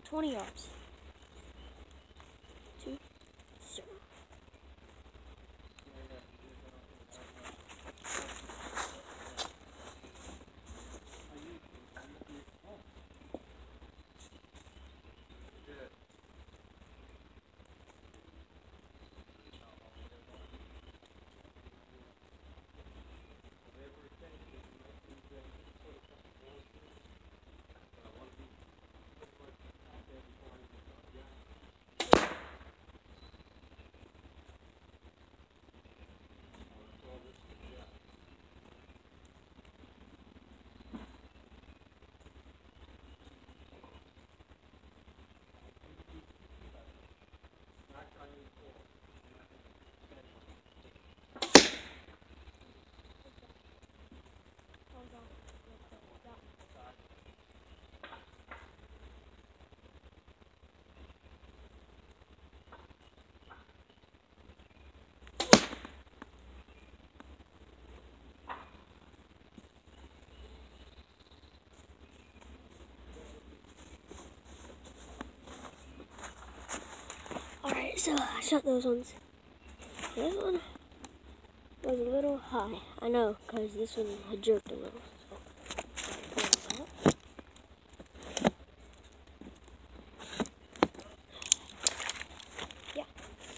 20 yards. 2-0. Alright, so I shot those ones. This one was a little high. I know, because this one had jerked a little. Yeah.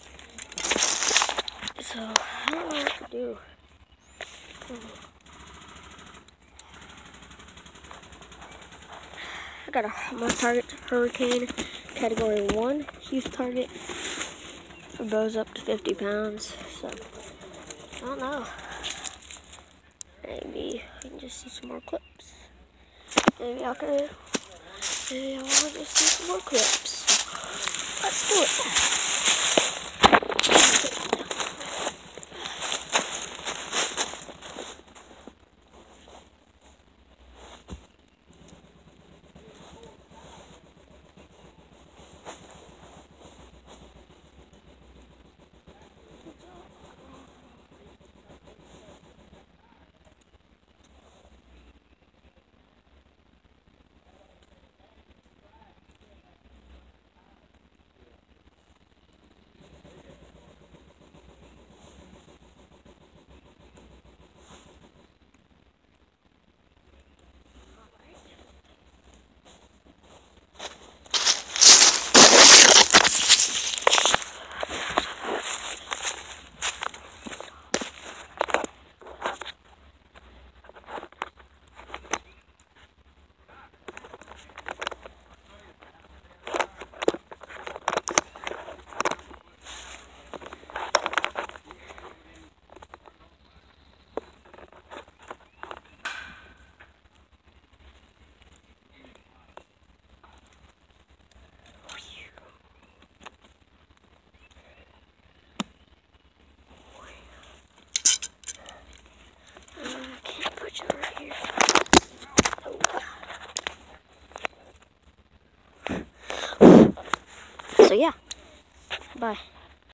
So, I don't know what to do. I got my target Hurricane Category 1, huge target. For bows up to 50 pounds, so I don't know. Maybe I can just see some more clips. Maybe I want to just see some more clips. Let's do it. So yeah, bye.